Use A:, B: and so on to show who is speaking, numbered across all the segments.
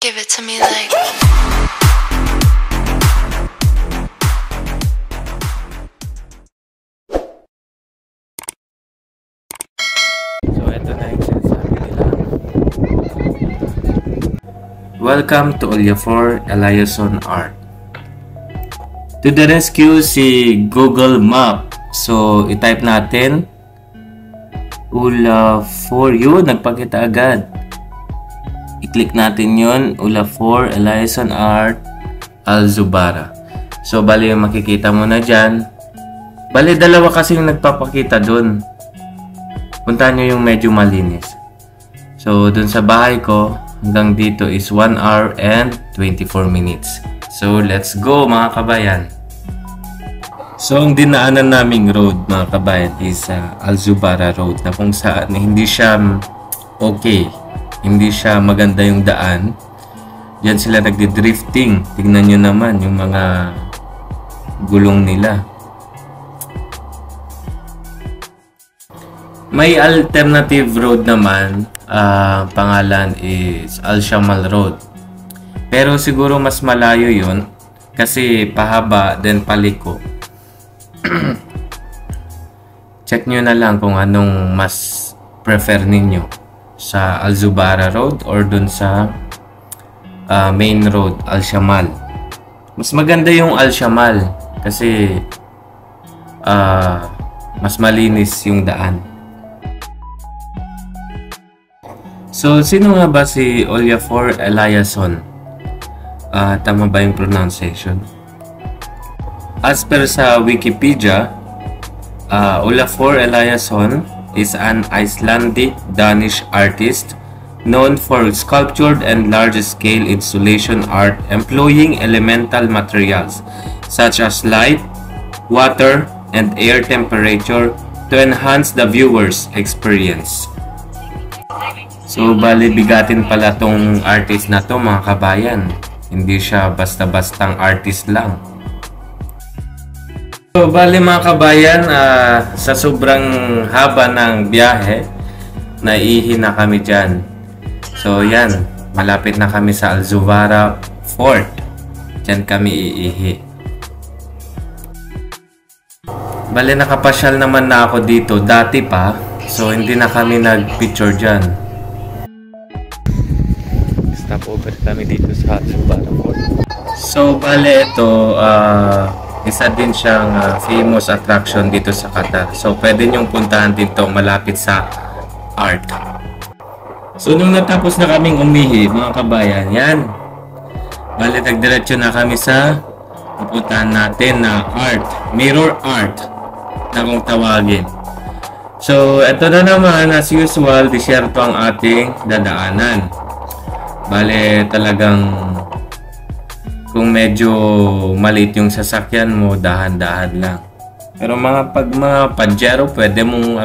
A: Give it to me like.
B: So eto na yung sinasabi nila. Welcome to Olafur Eliasson Art. To the rescue si Google Map. So i-type natin Olafur, yun, nagpakita agad. I-click natin yun, Olafur Eliasson Art Alzubara. So bali yung makikita mo na dyan. Bali dalawa kasi yung nagpapakita dun. Puntahan nyo yung medyo malinis. So dun sa bahay ko hanggang dito is 1 hour and 24 minutes. So let's go mga kabayan. So ang dinaanan naming road mga kabayan is Alzubara Road, na kung saan hindi siya okay. Hindi siya maganda yung daan. Diyan sila nagdi-drifting. Tingnan nyo naman yung mga gulong nila. May alternative road naman. Pangalan is Al-Shamal Road. Pero siguro mas malayo yun kasi pahaba then paliko. Check nyo na lang kung anong mas prefer ninyo, sa Alzubara Road or dun sa main road, Al-Shamal. Mas maganda yung Al-Shamal kasi mas malinis yung daan. So sino nga ba si Olafur Eliasson? Tama ba yung pronunciation? As per sa Wikipedia, Olafur Eliasson is an Icelandic-Danish artist known for sculptured and large-scale installation art employing elemental materials such as light, water, and air temperature to enhance the viewer's experience. So, bali bigatin pala tong artist na to mga kabayan. Hindi siya basta-bastang artist lang. So, bali mga kabayan, sa sobrang haba ng biyahe, naihi na kami dyan. So, yan. Malapit na kami sa Alzubara Fort. Dyan kami iihi. Bali, nakapasyal naman na ako dito dati pa. So, hindi na kami nag-picture dyan. Stop over kami dito sa Alzubara Fort. So, bali ito, isa din siyang famous attraction dito sa Qatar. So, pwede nyong puntahan dito malapit sa art. So, nung natapos na kaming umihi, mga kabayan, yan. Bali, nagdiretso na kami sa pupuntahan natin na art. Mirror art na kung tawagin. So, ito na naman, as usual, disyerto ang ating dadaanan. Bali, talagang kung medyo maliit yung sasakyan mo, dahan-dahan lang. Pero pag mga Pajero, pwede mong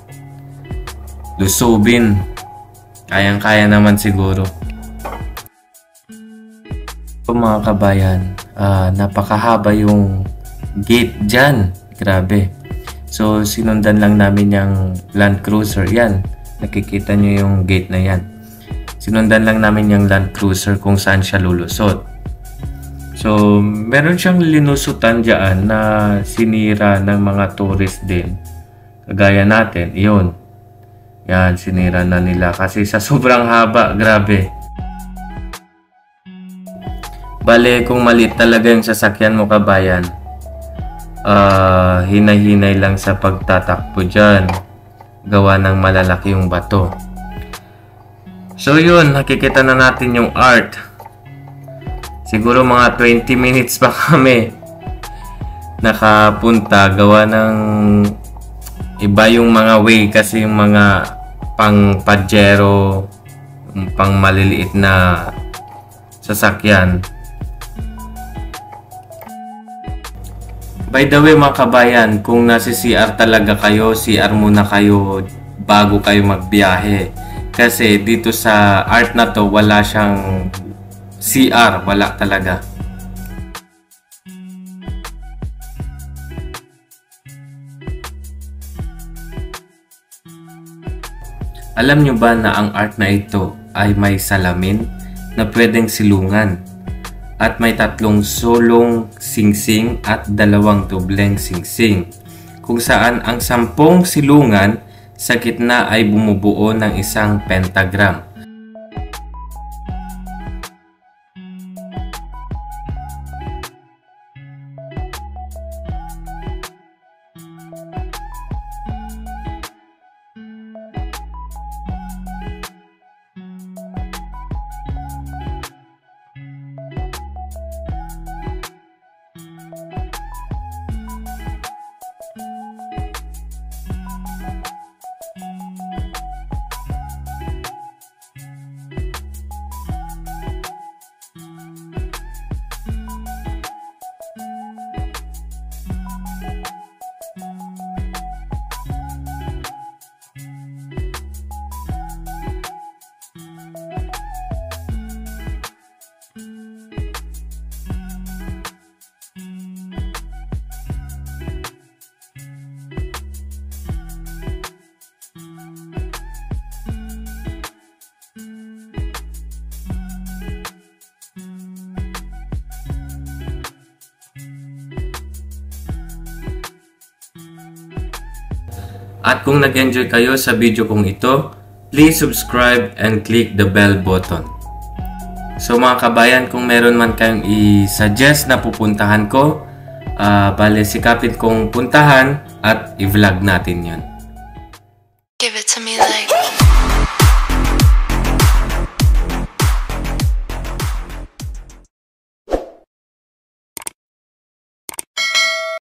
B: lusubin. Kayang-kaya naman siguro. So, mga kabayan, napakahaba yung gate dyan. Grabe. So, sinundan lang namin yung Land Cruiser. Yan. Nakikita nyo yung gate na yan. Sinundan lang namin yung Land Cruiser kung saan siya lulusot. So, meron siyang linusutan dyan na sinira ng mga tourist din. Kagaya natin, iyon. Yan, sinira na nila kasi sa sobrang haba, grabe. Bale, kung maliit talaga yung sasakyan mo, kabayan, hinay-hinay lang sa pagtatakbo dyan. Gawa ng malalaki yung bato. So, yun, nakikita na natin yung art. Siguro mga 20 minutes pa kami nakapunta, gawa ng iba yung mga way kasi yung mga pang Pajero, pang maliliit na sasakyan. By the way mga kabayan, kung nasa CR talaga kayo, CR muna kayo bago kayo magbiyahe. Kasi dito sa art na to, wala siyang CR, wala talaga. Alam nyo ba na ang art na ito ay may salamin? na pwedeng silungan. At may 3 sulong singsing at 2 dobleng singsing, kung saan ang 10 silungan sa gitna ay bumubuo ng isang pentagram. At kung nag-enjoy kayo sa video kong ito, please subscribe and click the bell button. So mga kabayan, kung meron man kayong i-suggest na pupuntahan ko, bale sikapin kong puntahan at i-vlog natin yan.
A: Give it to me like